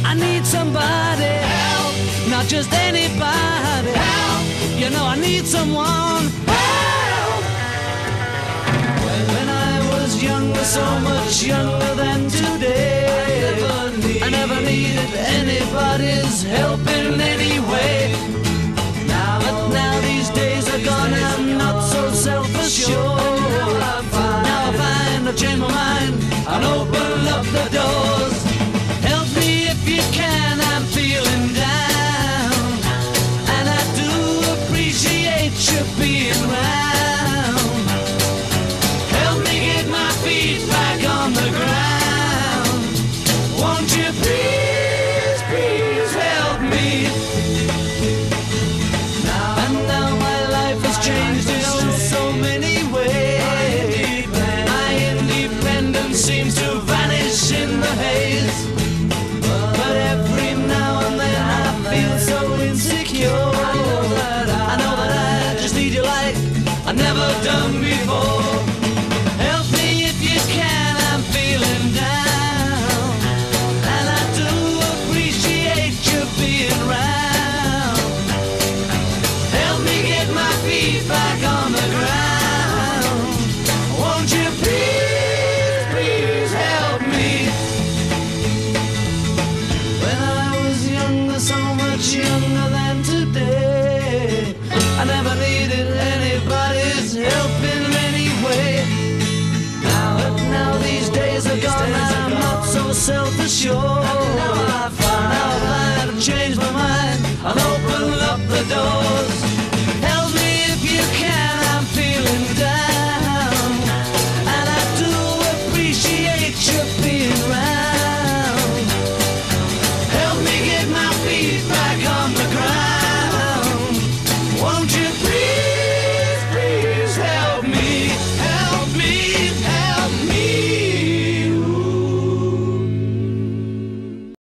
I need somebody help, not just anybody help. You know I need someone help. When I was younger, so much younger than today, I never needed anybody's help in any way. But now these days are gone, I'm not so self-assured. Now I find I've changed my mind and open up the doors. Help me if you can, I'm feeling down, and I do appreciate you being round. Help me get my feet back on the ground. Won't you please, please help me? And now my life has changed in so many ways. My independence seems to vanish in the haze. But every now and then I feel so insecure. I know that I just need you like I've never done before. Help me if you can, I'm feeling down, and I do appreciate you being round. Help me get my feet back on the ground. Won't you please, please help me? When I was younger, so much younger than today, I never needed anybody's help in any way. Now these days are gone, I'm not so self-assured. Now I find I've changed my